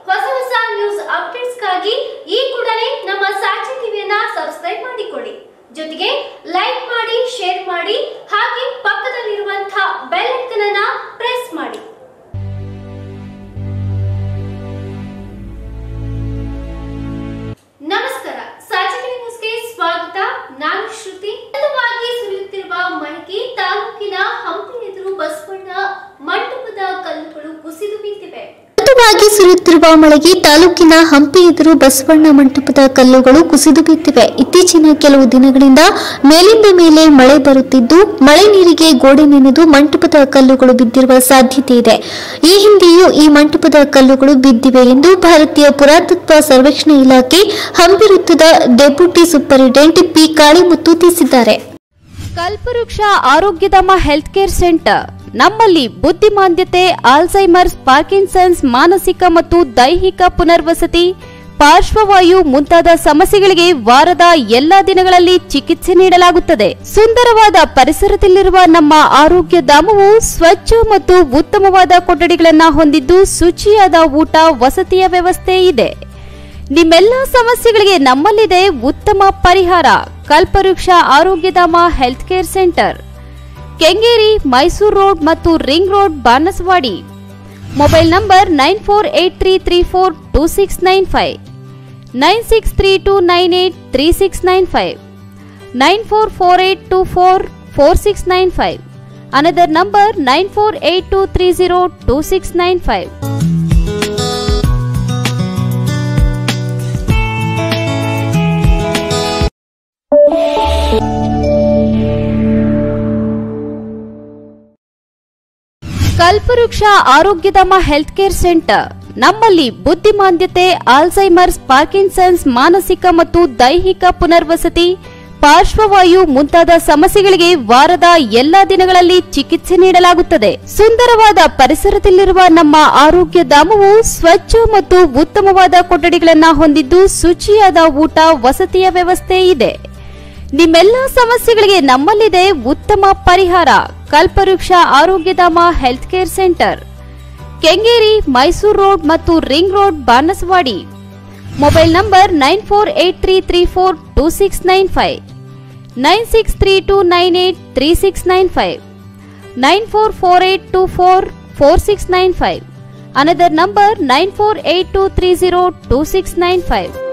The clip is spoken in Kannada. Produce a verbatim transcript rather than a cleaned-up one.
ಹೊಸ ಹೊಸ ನ್ಯೂಸ್ ಅಪ್ಡೇಟ್ಸ್ಗಾಗಿ ಈ ಕೂಡಲೇ ನಮ್ಮ ಸಾಕ್ಷಿ ಟಿವಿಯನ್ನ ಸಬ್ಸ್ಕ್ರೈಬ್ ಮಾಡಿಕೊಳ್ಳಿ. ಜೊತೆಗೆ ಲೈಕ್ ಮಾಡಿ, ಶೇರ್ ಮಾಡಿ, ಹಾಗೆ ಪಕ್ಕದಲ್ಲಿರುವಂತಹ ಬೆಲ್ ಐಕಾನ್ ಅನ್ನು ಪ್ರೆಸ್ ಮಾಡಿ. ನಮಸ್ಕಾರ, ಸಾಕ್ಷಿ ಟಿವಿ ನ್ಯೂಸ್ಗೆ ಸ್ವಾಗತ. ನಾನು ಶ್ರುತಿ. ಸತತವಾಗಿ ಸುರಿಯುತ್ತಿರುವ ಮಳೆಗೆ ತಾಲೂಕಿನ ಹಂಪಿ ಎದುರು ಬಸವಣ್ಣ ಮಂಟಪದ ಕಲ್ಲುಗಳು ಕುಸಿದು ಬಿದ್ದಿವೆ. ಸತತವಾಗಿ ಸುರಿಯುತ್ತಿರುವ ಮಳೆಗೆ ತಾಲೂಕಿನ ಹಂಪಿ ಎದುರು ಬಸವಣ್ಣ ಮಂಟಪದ ಕಲ್ಲುಗಳು ಕುಸಿದು ಬಿದ್ದಿವೆ. ಇತ್ತೀಚಿನ ಕೆಲವು ದಿನಗಳಿಂದ ಮೇಲಿಂದ ಮೇಲೆ ಮಳೆ ಬರುತ್ತಿದ್ದು, ಮಳೆ ನೀರಿಗೆ ಗೋಡೆ ನೆನೆದು ಮಂಟಪದ ಕಲ್ಲುಗಳು ಬಿದ್ದಿರುವ ಸಾಧ್ಯತೆ ಇದೆ. ಈ ಹಿಂದೆಯೂ ಈ ಮಂಟಪದ ಕಲ್ಲುಗಳು ಬಿದ್ದಿವೆ ಎಂದು ಭಾರತೀಯ ಪುರಾತತ್ವ ಸರ್ವೇಕ್ಷಣಾ ಇಲಾಖೆ ಹಂಪಿ ವೃತ್ತದ ಡೆಪ್ಯೂಟಿ ಸೂಪರಿಂಟೆಂಡೆಂಟ್ ಪಿ ಕಾಳಿಮುತ್ತು ತಿಳಿಸಿದ್ದಾರೆ. ಕಲ್ಪವೃಕ್ಷ ಆರೋಗ್ಯಧಾಮ ಹೆಲ್ತ್ ಕೇರ್ ಸೆಂಟರ್ ನಮ್ಮಲ್ಲಿ ಬುದ್ಧಿಮಾಂದ್ಯತೆ, ಆಲ್ಝೈಮರ್ಸ್, ಪಾರ್ಕಿನ್ಸನ್ಸ್, ಮಾನಸಿಕ ಮತ್ತು ದೈಹಿಕ ಪುನರ್ವಸತಿ, ಪಾರ್ಶ್ವವಾಯು ಮುಂತಾದ ಸಮಸ್ಯೆಗಳಿಗೆ ವಾರದ ಎಲ್ಲಾ ದಿನಗಳಲ್ಲಿ ಚಿಕಿತ್ಸೆ ನೀಡಲಾಗುತ್ತದೆ. ಸುಂದರವಾದ ಪರಿಸರದಲ್ಲಿರುವ ನಮ್ಮ ಆರೋಗ್ಯ ಧಾಮವು ಸ್ವಚ್ಛ ಮತ್ತು ಉತ್ತಮವಾದ ಕೊಠಡಿಗಳನ್ನು ಹೊಂದಿದ್ದು, ಶುಚಿಯಾದ ಊಟ, ವಸತಿಯ ವ್ಯವಸ್ಥೆ ಇದೆ. ನಿಮ್ಮೆಲ್ಲ ಸಮಸ್ಯೆಗಳಿಗೆ ನಮ್ಮಲ್ಲಿದೆ ಉತ್ತಮ ಪರಿಹಾರ. Kalpavriksha Arogyadhama health care centre, Kengeri, Mysuru road ಮತ್ತು ring road, Banasawadi. Mobile number nine four eight three three four two six nine five, nine six three two nine eight three six nine five, nine four four eight two four four six nine five. Another number nine four eight two three zero two six nine five. Kalpavriksha Arogyadhama health care centre ನಮ್ಮಲ್ಲಿ ಬುದ್ಧಿಮಾಂದ್ಯತೆ, ಆಲ್ಝೈಮರ್ಸ್, ಪಾರ್ಕಿನ್ಸನ್ಸ್, ಮಾನಸಿಕ ಮತ್ತು ದೈಹಿಕ ಪುನರ್ವಸತಿ, ಪಾರ್ಶ್ವವಾಯು ಮುಂತಾದ ಸಮಸ್ಯೆಗಳಿಗೆ ವಾರದ ಎಲ್ಲಾ ದಿನಗಳಲ್ಲಿ ಚಿಕಿತ್ಸೆ ನೀಡಲಾಗುತ್ತದೆ. ಸುಂದರವಾದ ಪರಿಸರದಲ್ಲಿರುವ ನಮ್ಮ ಆರೋಗ್ಯ ಧಾಮವು ಸ್ವಚ್ಛ ಮತ್ತು ಉತ್ತಮವಾದ ಕೊಠಡಿಗಳನ್ನು ಹೊಂದಿದ್ದು, ಶುಚಿಯಾದ ಊಟ, ವಸತಿಯ ವ್ಯವಸ್ಥೆ ಇದೆ. ನಿಮ್ಮೆಲ್ಲ ಸಮಸ್ಯೆಗಳಿಗೆ ನಮ್ಮಲ್ಲಿದೆ ಉತ್ತಮ ಪರಿಹಾರ. Kalpavriksha Arogyadhama health care centre, Kengeri, Mysuru road ಮತ್ತು ring road, Banasawadi. Mobile number nine four eight three three four two six nine five, nine six three two nine eight three six nine five, nine four four eight two four four six nine five. Another number nine four eight two three zero two six nine five.